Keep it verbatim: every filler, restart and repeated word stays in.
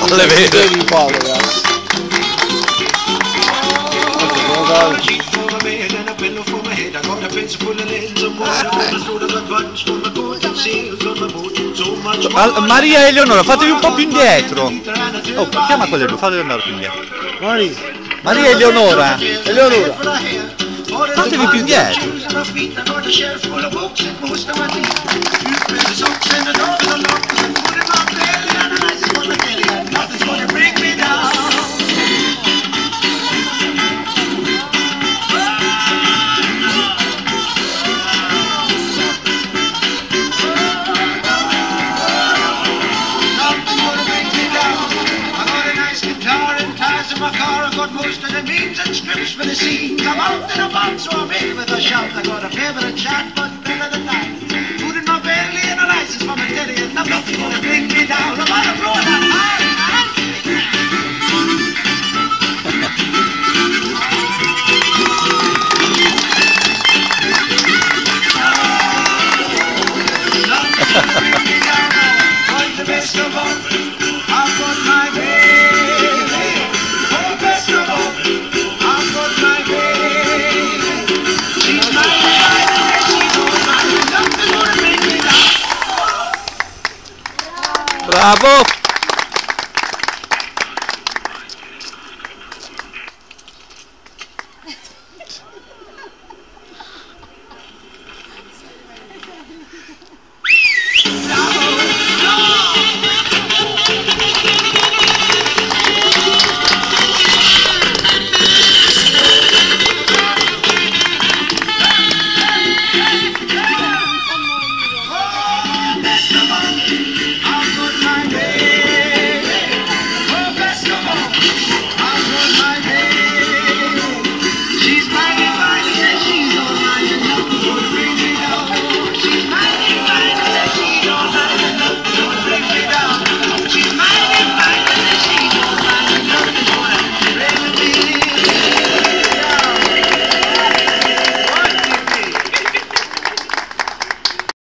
palle vere. Ah, Maria e Eleonora, fatevi un po' più indietro. Oh, chiama quelle due, fatevi andare più indietro. Maria, Maria e Eleonora. Eleonora. Fatevi più indietro. My car, I got most of the means and strips for the scene. Come out in a box, so I'm in with a shout. I got a favourite chat, but better than that. Food in my belly and a license for my telly, and I'm nothing gonna bring me down. I'm on the floor now. The best of all, I've got my baby. Oh, best of all, I've got my baby. She's my life, she's all mine. Nothing gonna make me down. Bravo!